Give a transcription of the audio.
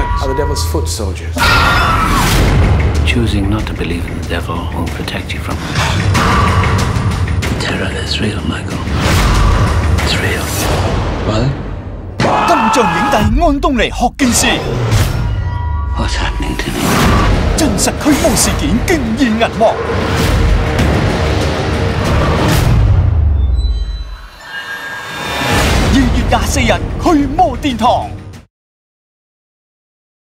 are the devil's foot soldiers. Choosing not to believe in the devil will protect you from terror is real, Michael. It's real. What? 金像影帝安東尼學劍士， What's happening to me? 真實驅魔事件驚現銀幕。2月24日，驅魔殿堂。